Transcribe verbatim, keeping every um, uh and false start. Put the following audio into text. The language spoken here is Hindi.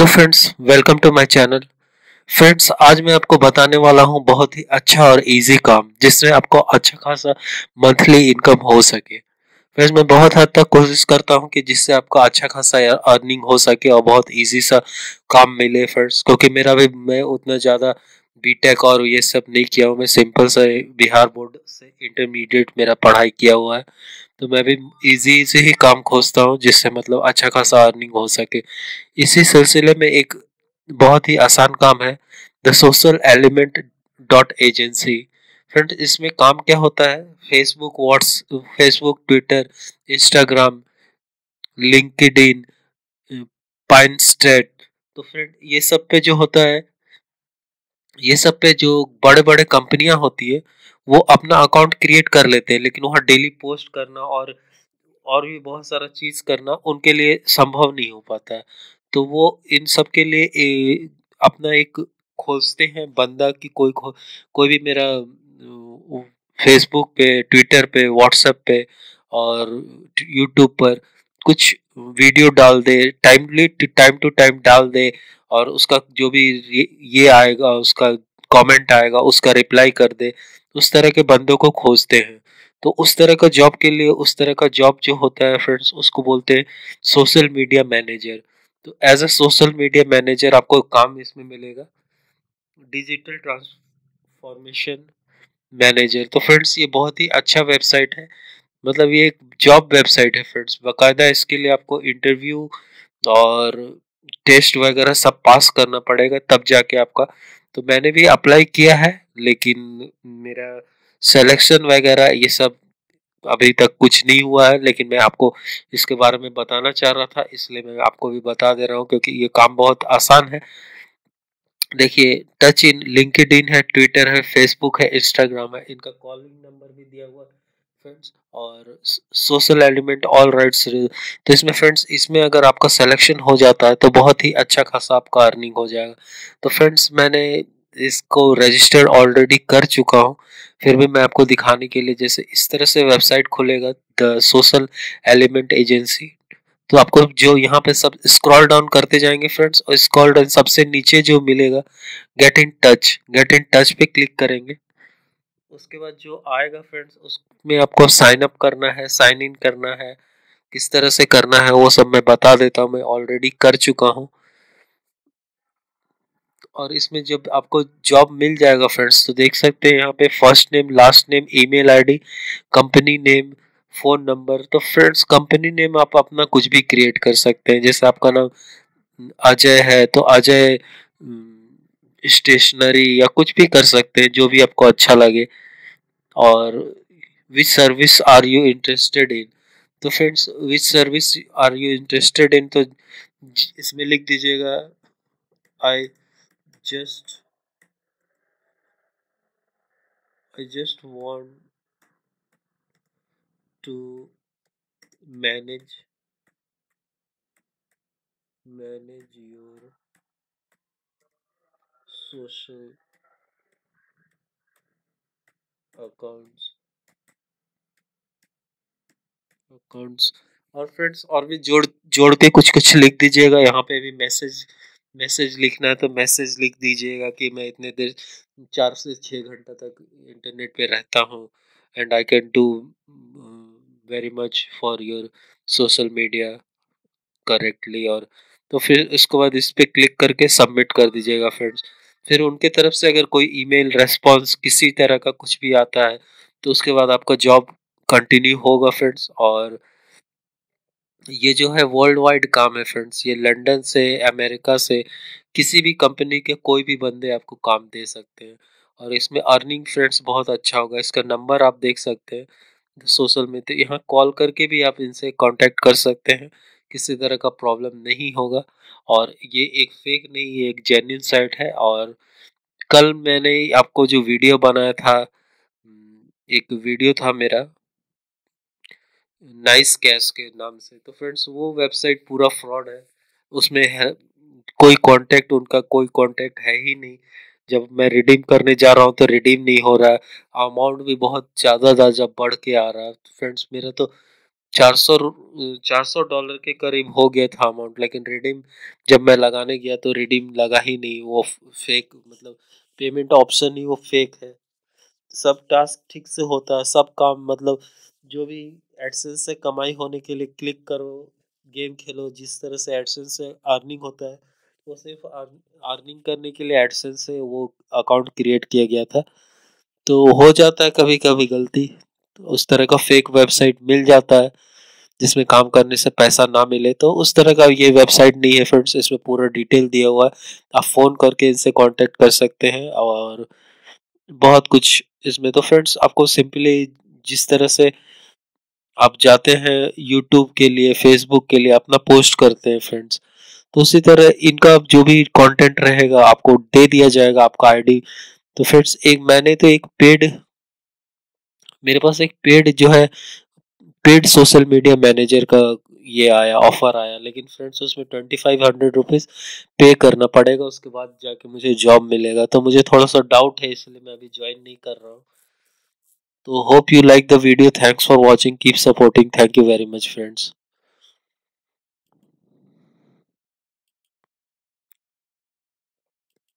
Hello friends, welcome to my channel. Friends, आज मैं आपको बताने वाला हूं बहुत ही अच्छा और इजी काम जिससे आपको अच्छा खासा मंथली इनकम हो सके। फ्रेंड्स, मैं बहुत हद तक कोशिश करता हूं कि जिससे आपको अच्छा खासा अर्निंग हो सके और बहुत इजी सा काम मिले फ्रेंड्स, क्योंकि मेरा भी मैं उतना ज़्यादा बीटेक और ये सब नहीं किया हूँ। मैं सिंपल सा बिहार बोर्ड से इंटरमीडिएट मेरा पढ़ाई किया हुआ है, तो मैं भी इजी से ही काम खोजता हूँ जिससे मतलब अच्छा खासा अर्निंग हो सके। इसी सिलसिले में एक बहुत ही आसान काम है, the social element dot agency. Friend, इसमें काम क्या होता है, Facebook whats Facebook Twitter, Instagram, LinkedIn, Pinterest, तो फ्रेंड ये सब पे जो होता है, ये सब पे जो बड़े बड़े कंपनियां होती है वो अपना अकाउंट क्रिएट कर लेते हैं, लेकिन वहाँ डेली पोस्ट करना और और भी बहुत सारा चीज करना उनके लिए संभव नहीं हो पाता है। तो वो इन सब के लिए ए, अपना एक खोजते हैं बंदा कि कोई को, कोई भी मेरा फेसबुक पे, ट्विटर पे, व्हाट्सएप पे और यूट्यूब पर कुछ वीडियो डाल दे, टाइमली टाइम टू टाइम डाल दे, और उसका जो भी ये ये आएगा, उसका कमेंट आएगा, उसका रिप्लाई कर दे। उस तरह के बंदों को खोजते हैं। तो उस तरह का जॉब के लिए, उस तरह का जॉब जो होता है फ्रेंड्स, उसको बोलते हैं सोशल मीडिया मैनेजर। तो as a social media manager आपको काम इसमें मिलेगा, डिजिटल ट्रांसफॉर्मेशन मैनेजर। तो फ्रेंड्स, ये बहुत ही अच्छा वेबसाइट है, मतलब ये एक जॉब वेबसाइट है फ्रेंड्स। बाकायदा इसके लिए आपको इंटरव्यू और टेस्ट वगैरह सब पास करना पड़ेगा, तब जाके आपका। तो मैंने भी अप्लाई किया है, लेकिन मेरा सिलेक्शन वगैरह ये सब अभी तक कुछ नहीं हुआ है। लेकिन मैं आपको इसके बारे में बताना चाह रहा था, इसलिए मैं आपको भी बता दे रहा हूँ, क्योंकि ये काम बहुत आसान है। देखिए, टच इन लिंक्डइन है, ट्विटर है, फेसबुक है, इंस्टाग्राम है, इनका कॉलिंग नंबर भी दिया हुआ है फ्रेंड्स, और सोशल एलिमेंट ऑल राइट्स। तो इसमें फ्रेंड्स, इसमें अगर आपका सिलेक्शन हो जाता है तो बहुत ही अच्छा खासा आपका अर्निंग हो जाएगा। तो फ्रेंड्स, मैंने इसको रजिस्टर ऑलरेडी कर चुका हूँ, फिर भी मैं आपको दिखाने के लिए, जैसे इस तरह से वेबसाइट खुलेगा, द सोशल एलिमेंट एजेंसी। तो आपको जो यहाँ पे सब स्क्रॉल डाउन करते जाएंगे फ्रेंड्स, और स्क्रॉल डाउन सबसे नीचे जो मिलेगा, get in touch, get in touch पे क्लिक करेंगे। उसके बाद जो आएगा फ्रेंड्स, उसमें आपको साइन अप करना है, साइन इन करना है। किस तरह से करना है वो सब मैं बता देता हूँ, मैं ऑलरेडी कर चुका हूँ। और इसमें जब आपको जॉब मिल जाएगा फ्रेंड्स, तो देख सकते हैं यहाँ पे first name, last name, email ID, company name, phone number. तो फ्रेंड्स, कंपनी नेम आप अपना कुछ भी क्रिएट कर सकते हैं, जैसे आपका नाम अजय है तो अजय स्टेशनरी या कुछ भी कर सकते हैं, जो भी आपको अच्छा लगे। और which service are you interested in, तो friends which service are you interested in, तो इसमें लिख दीजिएगा, I just I just want to manage manage your social accounts accounts और फ्रेंड्स, और भी जोड़ जोड़ के कुछ कुछ लिख दीजिएगा। यहाँ पे भी मैसेज मैसेज लिखना है तो मैसेज लिख दीजिएगा कि मैं इतने देर, चार से छः घंटा तक इंटरनेट पे रहता हूँ, and I can do very much for your social media correctly. और तो फिर इसके बाद इस पे क्लिक करके सबमिट कर दीजिएगा फ्रेंड्स। फिर उनके तरफ से अगर कोई ईमेल रेस्पॉन्स किसी तरह का कुछ भी आता है, तो उसके बाद आपका जॉब कंटिन्यू होगा फ्रेंड्स। और ये जो है वर्ल्ड वाइड काम है फ्रेंड्स, ये लंदन से, अमेरिका से, किसी भी कंपनी के कोई भी बंदे आपको काम दे सकते हैं। और इसमें अर्निंग फ्रेंड्स बहुत अच्छा होगा। इसका नंबर आप देख सकते हैं सोशल में, तो यहाँ कॉल करके भी आप इनसे कांटेक्ट कर सकते हैं, किसी तरह का प्रॉब्लम नहीं होगा। और ये एक फेक नहीं, ये एक जेन्युइन साइट है। और कल मैंने आपको जो वीडियो बनाया था, एक वीडियो था मेरा नाइस कैश के नाम से, तो फ्रेंड्स वो वेबसाइट पूरा फ्रॉड है। उसमें है कोई कांटेक्ट, उनका कोई कांटेक्ट है ही नहीं। जब मैं रिडीम करने जा रहा हूँ तो रिडीम नहीं हो रहा है, अमाउंट भी बहुत ज़्यादा ज़्यादा बढ़ के आ रहा है। फ्रेंड्स, मेरा तो चार सौ चार सौ डॉलर के करीब हो गया था अमाउंट, लेकिन रिडीम जब मैं लगाने गया तो रिडीम लगा ही नहीं। वो फेक, मतलब पेमेंट ऑप्शन ही वो फेक है। सब टास्क ठीक से होता है, सब काम, मतलब जो भी एडसेंस से कमाई होने के लिए क्लिक करो, गेम खेलो, जिस तरह से एडसेंस से अर्निंग होता है, वो सिर्फ अर्निंग करने के लिए एडसेंस से वो अकाउंट क्रिएट किया गया था। तो हो जाता है कभी कभी गलती, तो उस तरह का फेक वेबसाइट मिल जाता है जिसमें काम करने से पैसा ना मिले। तो उस तरह का ये वेबसाइट नहीं है फ्रेंड्स, इसमें पूरा डिटेल दिया हुआ है। आप फोन करके इनसे कांटेक्ट कर सकते हैं और बहुत कुछ इसमें। तो फ्रेंड्स आपको सिंपली जिस तरह से आप जाते हैं यूट्यूब के लिए, फेसबुक के लिए अपना पोस्ट करते हैं फ्रेंड्स, तो उसी तरह इनका जो भी कंटेंट रहेगा आपको दे दिया जाएगा, आपका आईडी। तो फ्रेंड्स एक मैंने तो एक पेड, मेरे पास एक पेड जो है, पेड सोशल मीडिया मैनेजर का ये आया, ऑफर आया, लेकिन फ्रेंड्स उसमें ट्वेंटी फाइव हंड्रेड रुपीज पे करना पड़ेगा, उसके बाद जाके मुझे जॉब मिलेगा। तो मुझे थोड़ा सा डाउट है, इसलिए मैं अभी ज्वाइन नहीं कर रहा हूँ। तो hope you like the video. Thanks for watching. Keep supporting. Thank you very much, friends.